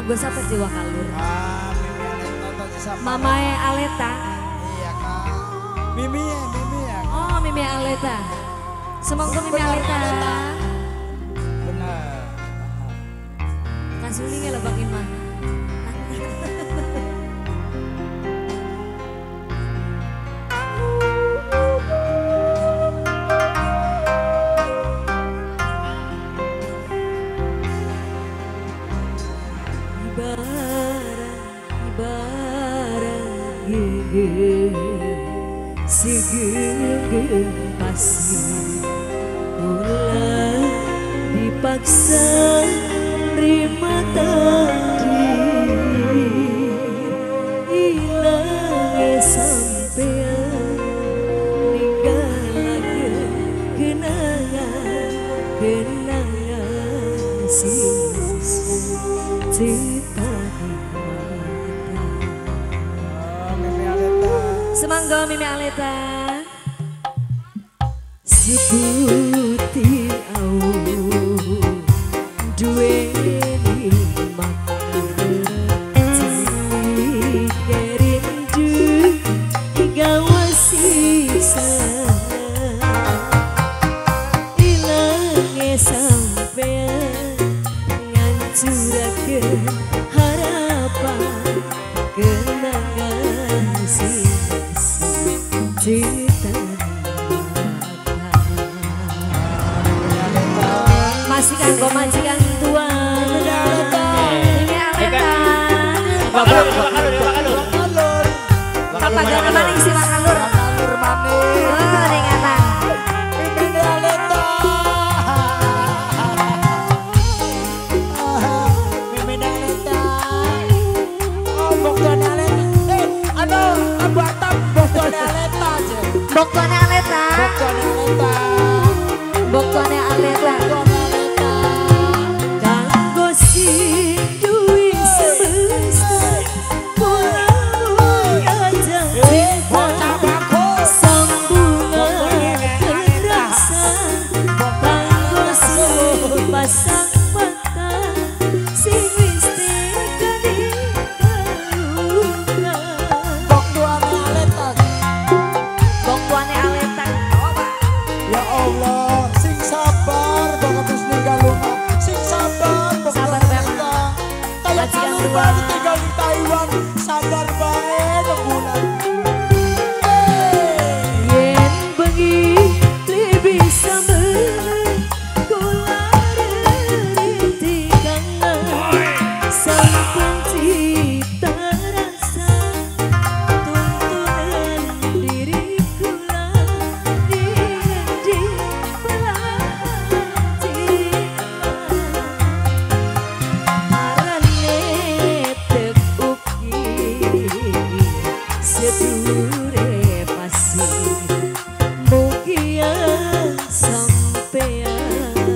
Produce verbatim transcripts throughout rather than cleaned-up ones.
nganggo sapa Dewa Kalur? Ah, Mimi Aleta tadi sapa? Mamae Aleta. Iya kak. Mimi ya, Mimi ya. Oh, Mimi Aleta. Semangka Mimi Aleta. Benar. Kasulingnya lah Bang Iman. Segeng pasti mulai dipaksa terima takdir hilang sampean ninggalkan kenangan kenangan sisa cinta Semangga Mimi Aleta. Sebutin au duweni makna Tikerin du gawa sisa Ilangnya sampean ngancurakeun harapan kenangan sisa cinta masih kanggo majikan tua. Mimi Aleta. Bapak Kalur, Bapak Kalur. Apa gak maning si Pak Kalur? Kalur maning. Oh, ringatan. Mimi Aleta. Mimi Aleta. Oh, Boktuan Aleta. Eh, aduh, Abu Atam Boktuan Aleta aja. Boktuan Aleta. Boktuan Aleta. Boktuan Aleta. Kanggo si duit semesta mulai aja cinta sambungan terasa kanggo si pasang mata sing wis tekan kalungan Boktuan Aleta. Boktuan Aleta. Ya Allah, sing sabar banget terus ninggal rumah. Sing sabar, Sabar banget. Kayak Majikan Kalur tua. banget tinggal di Taiwan. Sabar bae bulan. yen bengi lebih sambil kula rintikangan sang pencipta rasa tuntunan diri kula di di arane tekuki sedure pasir mugia sampean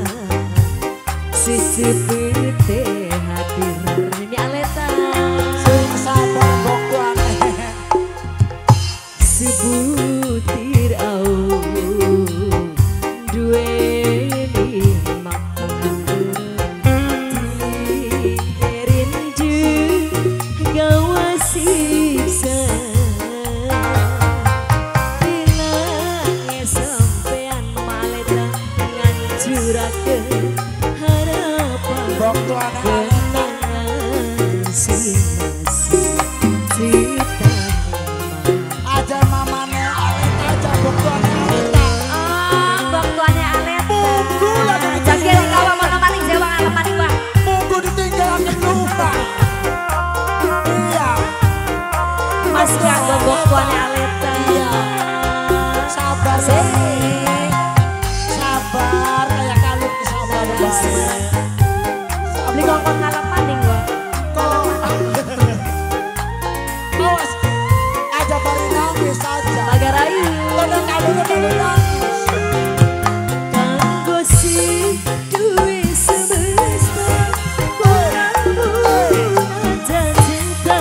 sisipite hadir Mimi Aleta. Sing sabar Boktuan. sebutir au duweni makna tikerin du gawa siksa hilangnya sampean Mama Aleta ngancurakeun harapan Boktuan kenangan sing cerita aja mamane Aleta aja Boktuan Aleta. Oh, Boktuan Aleta. Munggu lagi Jadi ditinggal. kalau mau maning Jawa nggak maning Wak. Munggu ditinggal lupa. Iya. Masih kanggo Boktuan Aleta. Iya. Sabar sih. Sabar kayak Kalur sabar bae. Beli kongkong ngalap maning Wak. Awas, aja bari nangis aja. Bagarayu. Tenang kamu bari nangis. kanggo si duit semesta mulai aja cinta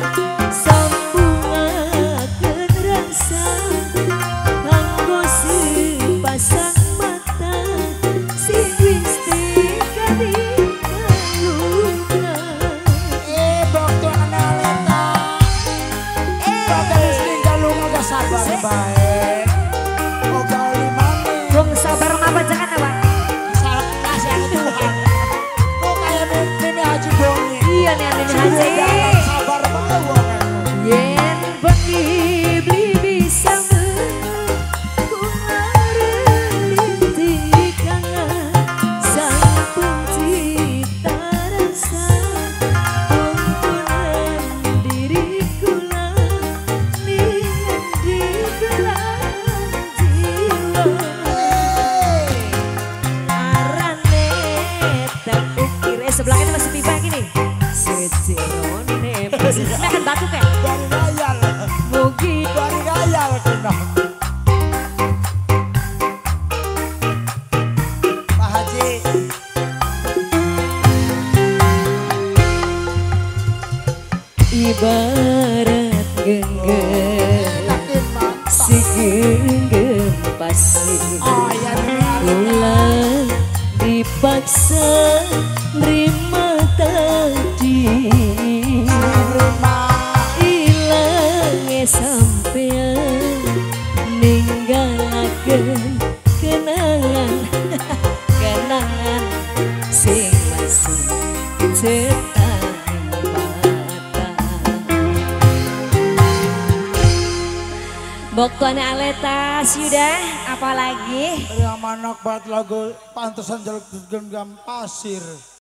sambungan rasa kanggo si pasang mata sing wis tekan kalungan sabar baik. Oh kali mana? Bung sabar apa jangan apa? Salah kasihan Tuhan. Oh kayak Mimi Haji Bongi. Iya nih Mimi Haji. Sabar baik. Yen bengi beli bisa sebelahnya masih pipa gini. Sejerone masih makan batu kayak. Bari gayal. Mungkin Bari gayal kena. Pak Haji. Ibarat genggam si genggam pasir. Oh ya Ulang dipaksa nerima tadi ilangnya sampean ninggalaken kenangan kenangan sing masih cetak mata. Bok tuane Aleta sudah apalagi? Yang manak banget lagu pantesan jaluk genggam pasir.